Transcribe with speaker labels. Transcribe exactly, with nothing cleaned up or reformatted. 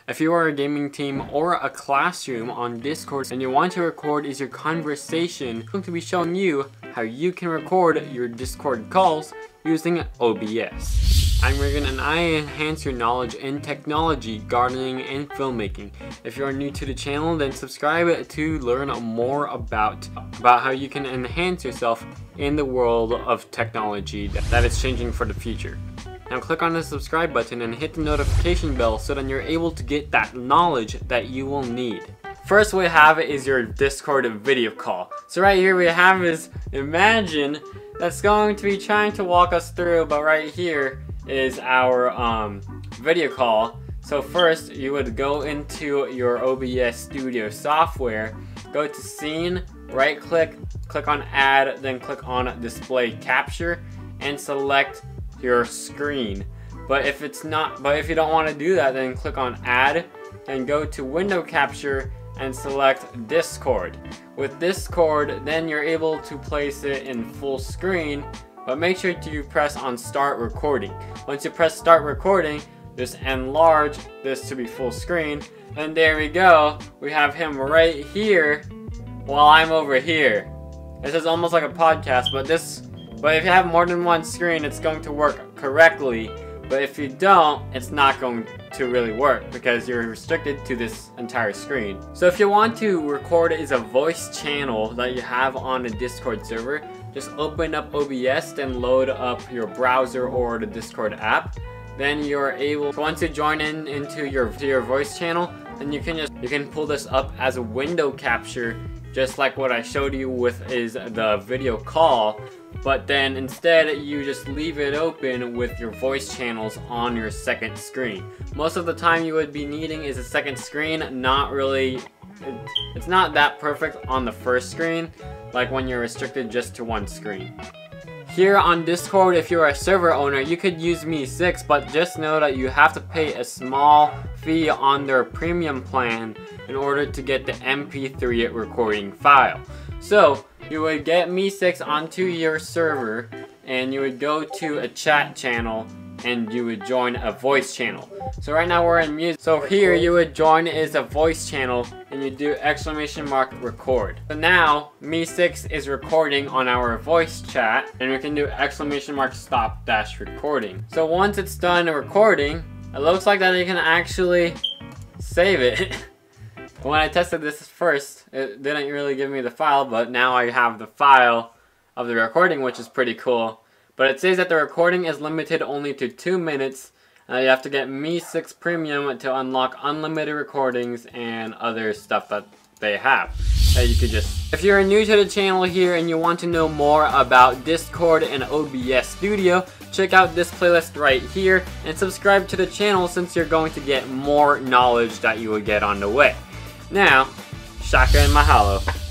Speaker 1: If you are a gaming team or a classroom on Discord and you want to record is your conversation, I'm going to be showing you how you can record your Discord calls using O B S. I'm Reagan and I enhance your knowledge in technology, gardening, and filmmaking. If you are new to the channel, then subscribe to learn more about, about how you can enhance yourself in the world of technology that is changing for the future. Now click on the subscribe button and hit the notification bell so that you're able to get that knowledge that you will need. First we have is your Discord video call. So right here we have is, imagine that's going to be trying to walk us through, but right here is our um, video call. So first you would go into your O B S Studio software, go to scene, right click, click on add, then click on display capture and select your screen. But if it's not, but if you don't want to do that, then click on add, then go to window capture and select Discord. With Discord, then you're able to place it in full screen, but make sure to press on start recording. Once you press start recording, just enlarge this to be full screen, and there we go. We have him right here while I'm over here. This is almost like a podcast, but this But if you have more than one screen, it's going to work correctly. But if you don't, it's not going to really work because you're restricted to this entire screen. So if you want to record as a voice channel that you have on a Discord server, just open up O B S, then load up your browser or the Discord app. Then you're able, so once you join in into your, to your voice channel, then you can just, you can pull this up as a window capture, just like what I showed you with is the video call. But then instead you just leave it open with your voice channels on your second screen. Most of the time you would be needing is a second screen, not really, it's not that perfect on the first screen, like when you're restricted just to one screen. Here on Discord, if you're a server owner, you could use Me six, but just know that you have to pay a small fee on their premium plan in order to get the M P three recording file. So you would get Me six onto your server and you would go to a chat channel and you would join a voice channel. So right now we're in music. So here you would join is a voice channel and you do exclamation mark record. So now Me six is recording on our voice chat and we can do exclamation mark stop dash recording. So once it's done recording, it looks like that you can actually save it. When I tested this first, it didn't really give me the file, but now I have the file of the recording, which is pretty cool. But it says that the recording is limited only to two minutes. Uh, you have to get Me six Premium to unlock unlimited recordings and other stuff that they have. That you could just... If you're new to the channel here and you want to know more about Discord and O B S Studio, check out this playlist right here and subscribe to the channel since you're going to get more knowledge that you will get on the way. Now, shaka and mahalo.